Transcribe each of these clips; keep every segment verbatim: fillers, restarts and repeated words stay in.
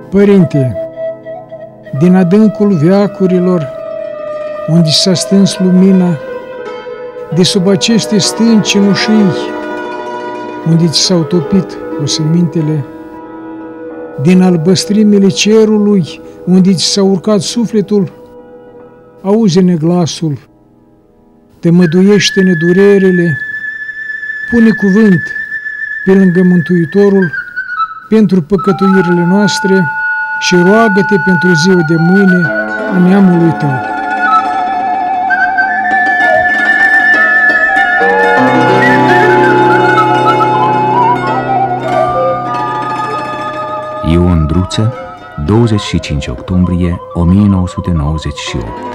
Părinte, din adâncul veacurilor, unde s-a stâns lumina, de sub aceste stânci cenușii, unde ți s-au topit osemintele, din albăstrimile cerului, unde ți s-a urcat sufletul, auzi-ne glasul, tămăduiește-ne durerele, pune cuvânt pe lângă Mântuitorul pentru păcătuirile noastre și roagă-te pentru ziua de mâine a neamului tău. Ion Druță, douăzeci și cinci octombrie o mie nouă sute nouăzeci și opt.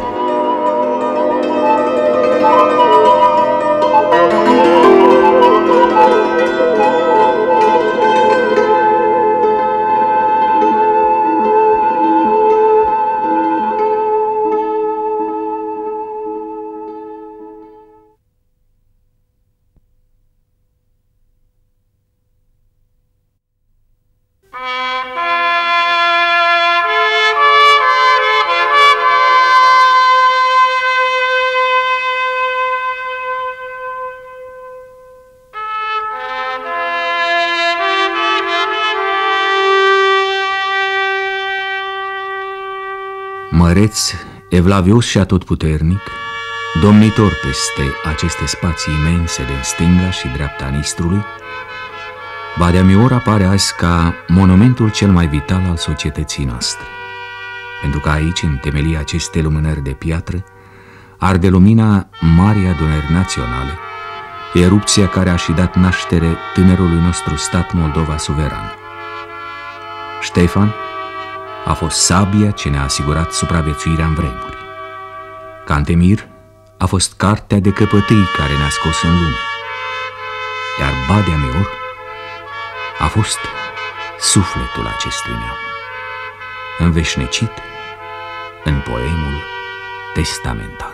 Măreț, evlavios și atotputernic, domnitor peste aceste spații imense de stânga și dreapta Nistrului, Badea Mior apare azi ca monumentul cel mai vital al societății noastre, pentru că aici, în temelia acestei lumânări de piatră, arde lumina Marii Adunări Naționale, erupția care a și dat naștere tânărului nostru stat Moldova suveran. Ștefan a fost sabia ce ne-a asigurat supraviețuirea în vremuri. Cantemir a fost cartea de căpătâi care ne-a scos în lume. Iar Badea Mior a fost sufletul acestui neam, înveșnicit în poemul testamentar.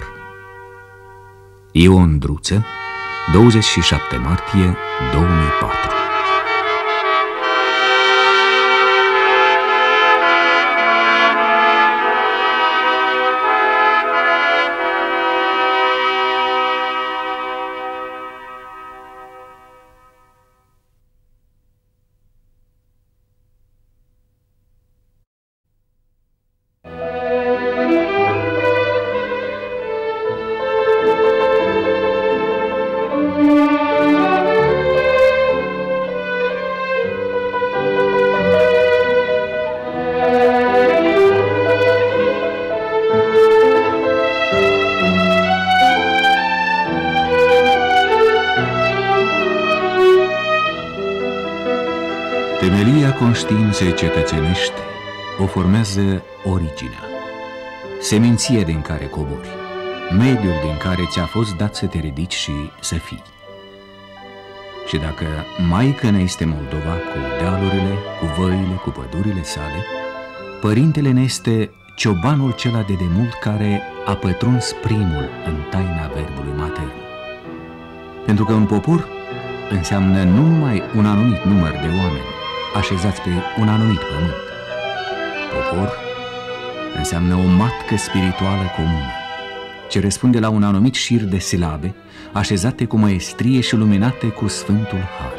Ion Druță, douăzeci și șapte martie două mii patru. Temelia conștiinței cetățenești o formează originea, seminția din care cobori, mediul din care ți-a fost dat să te ridici și să fii. Și dacă maică ne este Moldova cu dealurile, cu văile, cu pădurile sale, părintele ne este ciobanul cela de demult care a pătruns primul în taina verbului matern. Pentru că un popor înseamnă nu numai un anumit număr de oameni așezați pe un anumit pământ. Popor înseamnă o matcă spirituală comună, ce răspunde la un anumit șir de silabe, așezate cu măestrie și luminate cu Sfântul Har.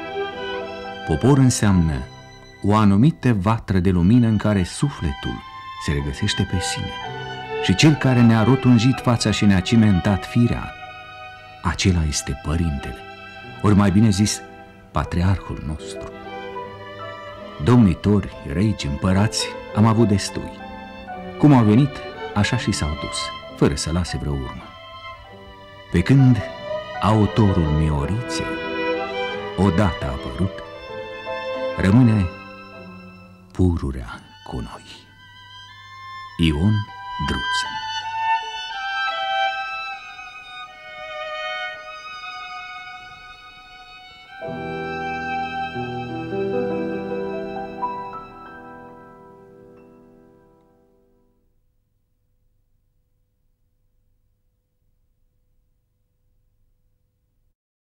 Popor înseamnă o anumită vatră de lumină în care sufletul se regăsește pe sine, și cel care ne-a rotunjit fața și ne-a cimentat firea, acela este Părintele, ori mai bine zis, Patriarhul nostru. Domnitori, regi, împărați am avut destui. Cum au venit, așa și s-au dus, fără să lase vreo urmă. Pe când autorul Mioriței odată a apărut, rămâne pururea cu noi. Ion Druță.